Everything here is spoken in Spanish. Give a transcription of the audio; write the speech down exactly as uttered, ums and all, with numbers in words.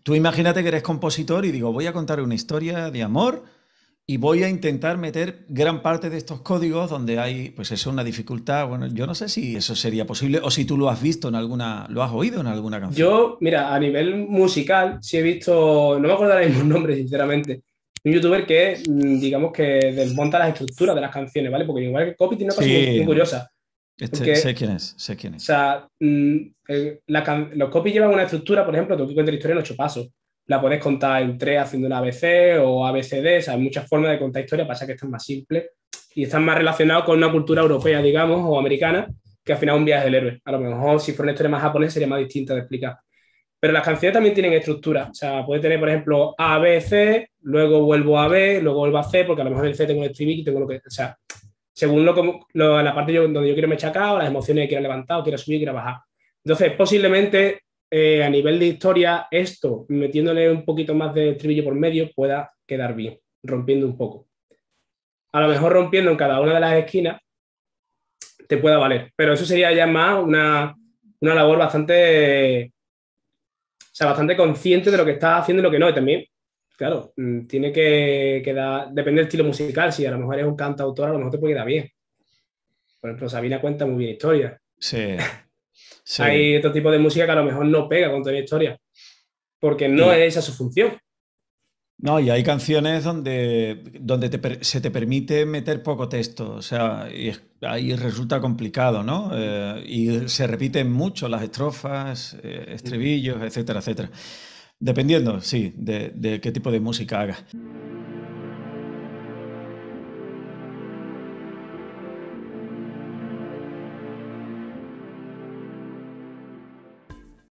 tú imagínate que eres compositor y digo, voy a contar una historia de amor y voy a intentar meter gran parte de estos códigos donde hay, pues eso, una dificultad. Bueno, yo no sé si eso sería posible o si tú lo has visto en alguna, lo has oído en alguna canción. Yo, mira, a nivel musical, sí he visto, no me acuerdo ahora mismo el nombre, sinceramente, un youtuber que, mm, digamos que desmonta las estructuras de las canciones, ¿vale? Porque igual que Copy tiene una cosa muy, muy Sí, curiosa, este, sé porque, quién es, sé quién o es. sea, mm, el- la can- los Copy llevan una estructura, por ejemplo, tú que cuentas la historia en ocho pasos, la puedes contar en tres haciendo una A B C o A B C D, o sea, hay muchas formas de contar historia, pasa que esto es más simple y están más relacionados con una cultura europea, digamos, o americana, que al final es un viaje del héroe. A lo mejor si fuera una historia más japonesa sería más distinta de explicar. Pero las canciones también tienen estructura. O sea, puede tener, por ejemplo, A, B, C, luego vuelvo a B, luego vuelvo a C, porque a lo mejor en el C tengo el estribillo y tengo lo que. O sea, según lo, como- lo- la parte yo- donde yo quiero me o las emociones que quiero levantar, o quiero subir, quiero bajar. Entonces, posiblemente eh, a nivel de historia, esto, metiéndole un poquito más de estribillo por medio, pueda quedar bien, rompiendo un poco. A lo mejor rompiendo en cada una de las esquinas te pueda valer, pero eso sería ya más una, una labor bastante o sea, bastante consciente de lo que está haciendo y lo que no. Y también, claro, mm, tiene que quedar, depende del estilo musical. Si a lo mejor eres un cantautor, a lo mejor te puede quedar bien. Por ejemplo, Sabina cuenta muy bien historias. Sí, sí. Hay otro tipo de música que a lo mejor no pega con toda la historia, porque no Y, es esa su función. no, y hay canciones donde, donde te per- se te permite meter poco texto, o sea, y es- ahí resulta complicado, ¿no? Eh, y se repiten mucho las estrofas, eh, estribillos, etcétera, etcétera. Dependiendo, sí, de, de qué tipo de música hagas.